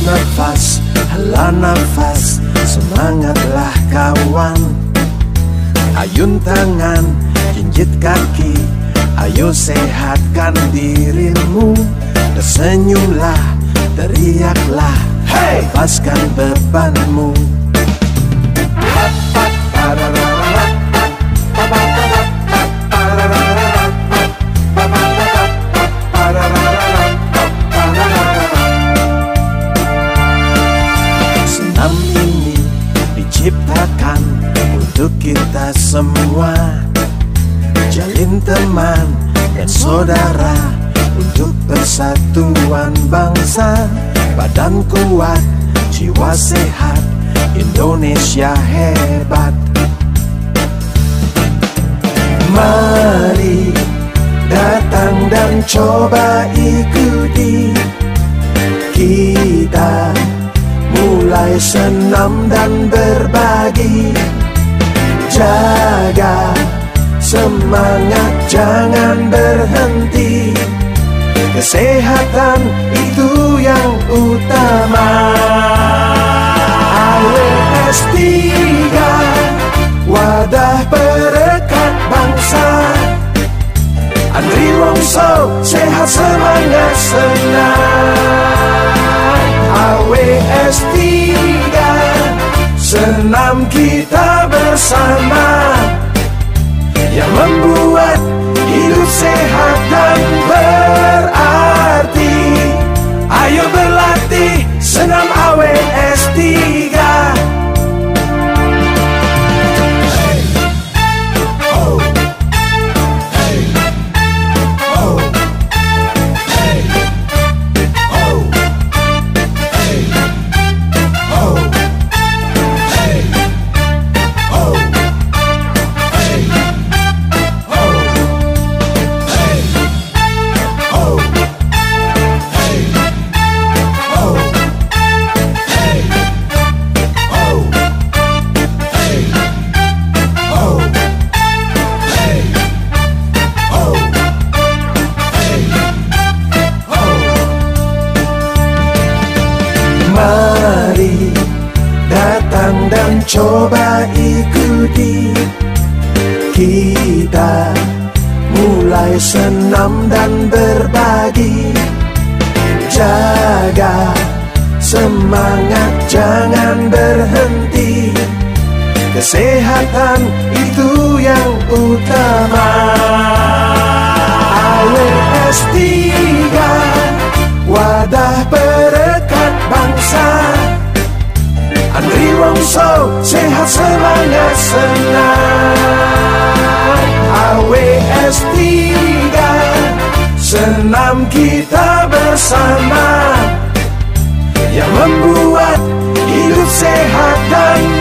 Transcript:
nafas, hela nafas, semangatlah kawan. Ayun tangan, jinjit kaki, ayo sehatkan dirimu. Tersenyumlah, teriaklah, hey! Lepaskan bebanmu. Senam ini diciptakan untuk kita semua. Jalin teman dan saudara untuk persatuan bangsa. Badan kuat, jiwa sehat, Indonesia hebat. Mari datang dan coba ikuti. Kita mulai senam dan berbagi. Jaga semangat, jangan berhenti. Kesehatan itu yang utama. AWS 3, wadah perekat bangsa. Andri Wongso, sehat semangat senang. AWS 3, senam kita bersama, yang membuat hidup sehat dan berarti. Ayo berlatih senam AWS 3. Hey, oh, hey, oh, hey, oh, hey, oh, hey, oh, hey. Mari datang dan coba ikuti. Kita mulai senam dan berbagi. Jaga semangat, jangan berhenti. Kesehatan itu yang utama. AWS 3, wadah perekat bangsa. Andri Wongso, sehat semangat senang. AWS 3, senam kita bersama, yang membuat hidup sehat dan